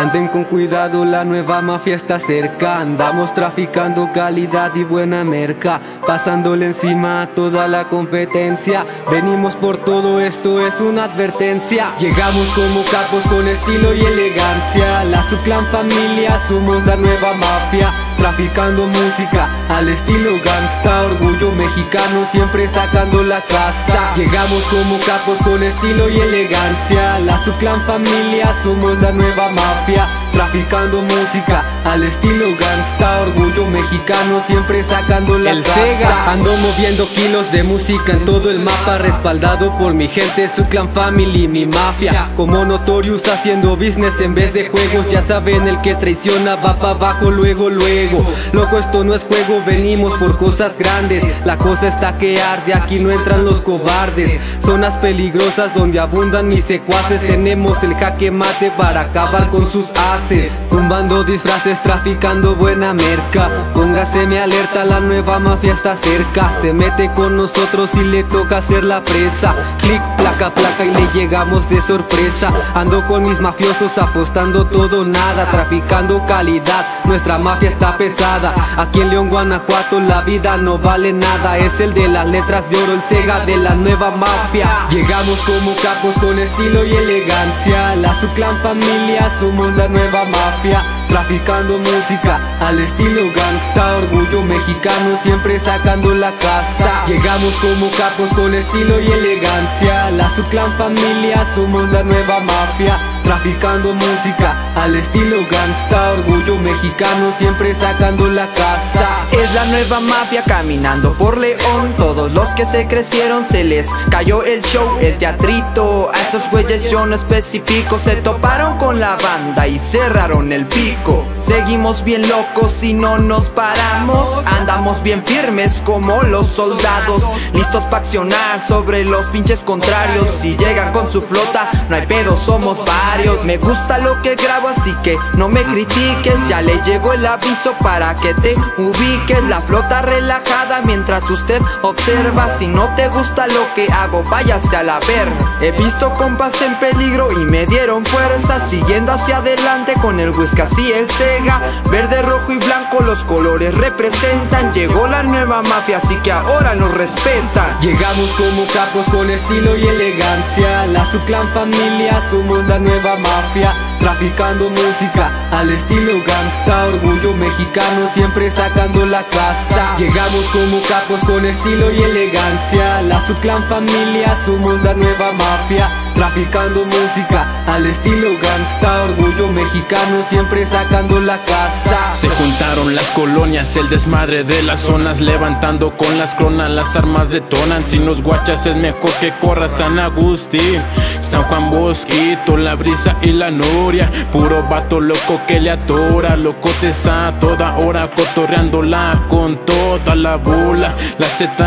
Anden con cuidado, la nueva mafia está cerca. Andamos traficando calidad y buena merca, pasándole encima a toda la competencia. Venimos por todo, esto es una advertencia. Llegamos como capos con estilo y elegancia. La Subclan familia, somos la nueva mafia, traficando música al estilo gangsta. Orgullo mexicano, siempre sacando la casta. Llegamos como capos con estilo y elegancia. La Subclan familia, somos la nueva mafia, traficando música al estilo gangsta. Orgullo mexicano, siempre sacando la casta. Sega, ando moviendo kilos de música en todo el mapa, respaldado por mi gente, Subclan family, mi mafia. Como Notorious haciendo business en vez de juegos. Ya saben, el que traiciona va pa' abajo luego. Loco, esto no es juego, venimos por cosas grandes. La cosa está que arde, aquí no entran los cobardes. Zonas peligrosas donde abundan mis secuaces. Tenemos el jaque mate para acabar con sus haces. Tumbando disfraces, traficando buena merca. Póngaseme alerta, la nueva mafia está cerca. Se mete con nosotros y le toca hacer la presa. Clic, placa, placa y le llegamos de sorpresa. Ando con mis mafiosos apostando todo o nada, traficando calidad, nuestra mafia está pesada. Aquí en León, Guanajuato, la vida no vale nada. Es el de las letras de oro, el Sega de la nueva mafia. Llegamos como capos con estilo y elegancia. La Subclan familia, somos la nueva mafia, traficando música al estilo gangsta. Orgullo mexicano, siempre sacando la casta. Llegamos como capos con estilo y elegancia. La Subclan familia, somos la nueva mafia, traficando música al estilo gangsta. Orgullo mexicano, siempre sacando la casta. Es la nueva mafia caminando por León. Todos los que se crecieron se les cayó el show, el teatrito. A esos güeyes yo no especifico. Se toparon con la banda y cerraron el pico. Seguimos bien locos y no nos paramos. Andamos bien firmes como los soldados, listos pa' accionar sobre los pinches contrarios. Si llegan con su flota, no hay pedo, somos varios. Me gusta lo que grabo, así que no me critiques. Ya le llegó el aviso para que te ubiques. La flota relajada mientras usted observa. Si no te gusta lo que hago, váyase a la verga. He visto compas en peligro y me dieron fuerza, siguiendo hacia adelante con el whiskas y el Sega. Verde, rojo y blanco, los colores representan. Llegó la nueva mafia, así que ahora nos respetan. Llegamos como capos con estilo y elegancia. La Subclan familia, somos la nueva mafia, traficando música al estilo gangsta. Orgullo mexicano, siempre sacando la casta. Llegamos como capos con estilo y elegancia. La Subclan familia, somos la nueva mafia, traficando música al estilo gangsta. Orgullo mexicano, siempre sacando la casta. Se juntaron las colonias, el desmadre de las zonas, levantando con las cronas, las armas detonan. Si nos guachas es mejor que corras. San Agustín, San Juan Bosquito, la brisa y la noria. Puro vato loco que le atora, locotes a toda hora, cotorreándola con toda la bola. La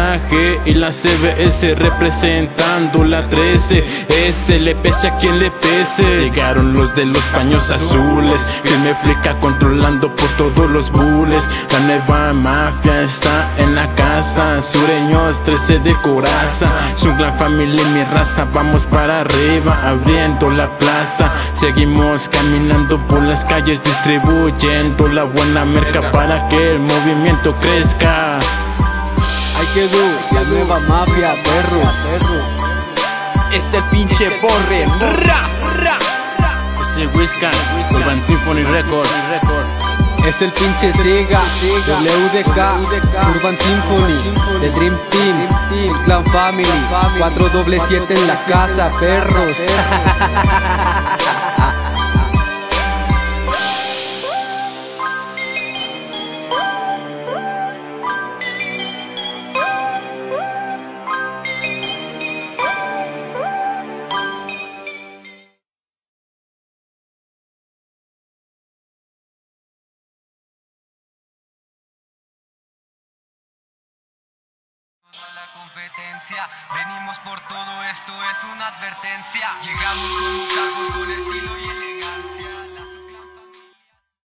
ZG y la CBS representando la 13. Le pese a quien le pese. Llegaron los de los paños azules, firme flica controlando por todos los bules. La nueva mafia está en la casa, sureños 13 de coraza. Subclan family, mi raza, vamos para arriba, abriendo la plaza. Seguimos caminando por las calles, distribuyendo la buena merca para que el movimiento crezca. Ahí quedó la nueva mafia, perro. Es el pinche Borre. Ese Whiskas, Urban Symphony Records. Es el pinche Sega, WDK, Urban Symphony, The Dream Team, Subclan Family, 477 en la casa, perros. La competencia, venimos por todo, esto es una advertencia. Llegamos como capos con estilo y